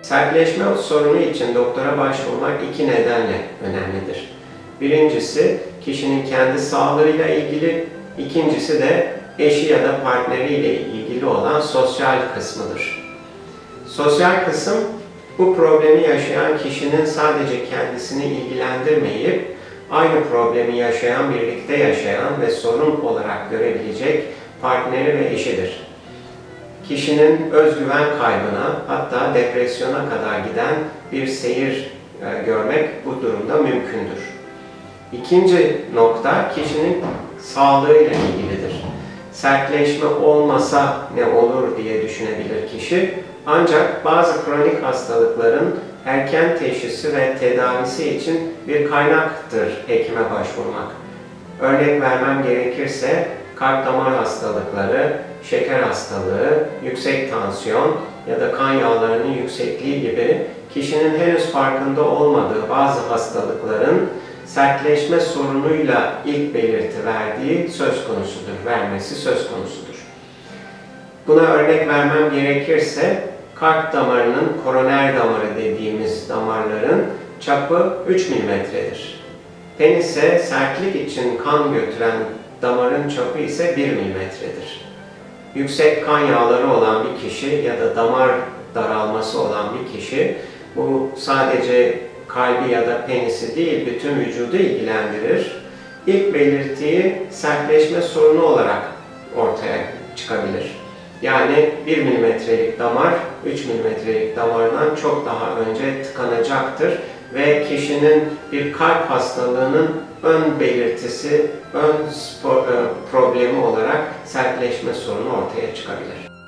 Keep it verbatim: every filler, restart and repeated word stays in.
Sertleşme sorunu için doktora başvurmak iki nedenle önemlidir. Birincisi, kişinin kendi sağlığıyla ilgili, ikincisi de eşi ya da partneriyle ilgili olan sosyal kısmıdır. Sosyal kısım, bu problemi yaşayan kişinin sadece kendisini ilgilendirmeyip, aynı problemi yaşayan, birlikte yaşayan ve sorun olarak görebilecek partneri ve eşidir. Kişinin özgüven kaybına, hatta depresyona kadar giden bir seyir e, görmek bu durumda mümkündür. İkinci nokta, kişinin sağlığıyla ilgilidir. Sertleşme olmasa ne olur diye düşünebilir kişi. Ancak bazı kronik hastalıkların erken teşhisi ve tedavisi için bir kaynaktır hekime başvurmak. Örnek vermem gerekirse, kalp damar hastalıkları, şeker hastalığı, yüksek tansiyon ya da kan yağlarının yüksekliği gibi kişinin henüz farkında olmadığı bazı hastalıkların sertleşme sorunuyla ilk belirti verdiği söz konusudur, vermesi söz konusudur. Buna örnek vermem gerekirse, kalp damarının koroner damarı dediğimiz damarların çapı üç milimetredir. Penise sertlik için kan götüren damarın çapı ise bir milimetredir. Yüksek kan yağları olan bir kişi ya da damar daralması olan bir kişi, bu sadece kalbi ya da penisi değil, bütün vücudu ilgilendirir. İlk belirtiyi sertleşme sorunu olarak ortaya çıkabilir. Yani bir milimetrelik damar, üç milimetrelik damardan çok daha önce tıkanacaktır ve kişinin bir kalp hastalığının ön belirtisi, ön problemi olarak sertleşme sorunu ortaya çıkabilir.